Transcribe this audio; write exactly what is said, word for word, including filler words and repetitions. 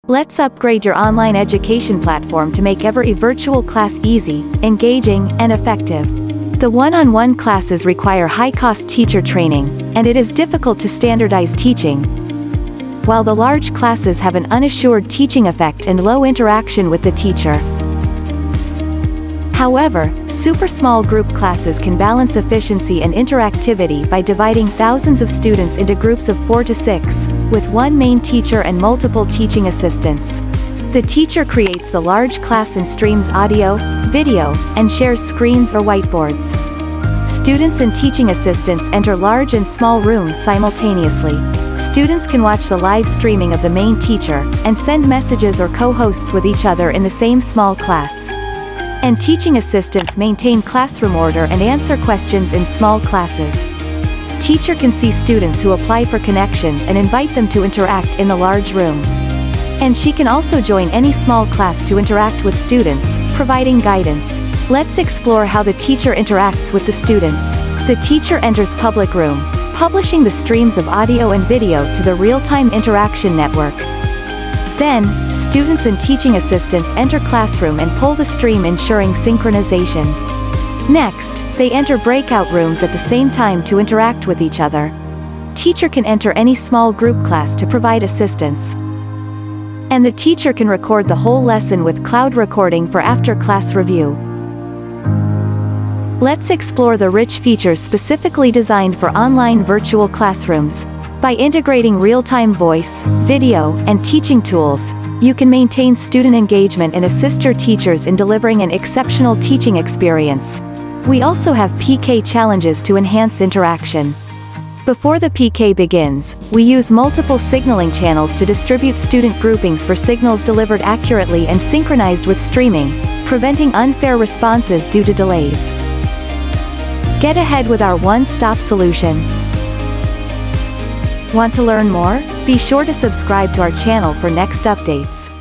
Let's upgrade your online education platform to make every virtual class easy, engaging, and effective. The one-on-one classes require high-cost teacher training, and it is difficult to standardize teaching, while the large classes have an unassured teaching effect and low interaction with the teacher. However, super small group classes can balance efficiency and interactivity by dividing thousands of students into groups of four to six, with one main teacher and multiple teaching assistants. The teacher creates the large class and streams audio, video, and shares screens or whiteboards. Students and teaching assistants enter large and small rooms simultaneously. Students can watch the live streaming of the main teacher, and send messages or co-hosts with each other in the same small class. And teaching assistants maintain classroom order and answer questions in small classes. Teacher can see students who apply for connections and invite them to interact in the large room. And she can also join any small class to interact with students, providing guidance. Let's explore how the teacher interacts with the students. The teacher enters public room, publishing the streams of audio and video to the real-time interaction network. Then, students and teaching assistants enter classroom and pull the stream, ensuring synchronization. Next, they enter breakout rooms at the same time to interact with each other. Teacher can enter any small group class to provide assistance. And the teacher can record the whole lesson with cloud recording for after-class review. Let's explore the rich features specifically designed for online virtual classrooms. By integrating real-time voice, video, and teaching tools, you can maintain student engagement and assist your teachers in delivering an exceptional teaching experience. We also have P K challenges to enhance interaction. Before the P K begins, we use multiple signaling channels to distribute student groupings for signals delivered accurately and synchronized with streaming, preventing unfair responses due to delays. Get ahead with our one-stop solution. Want to learn more? Be sure to subscribe to our channel for next updates.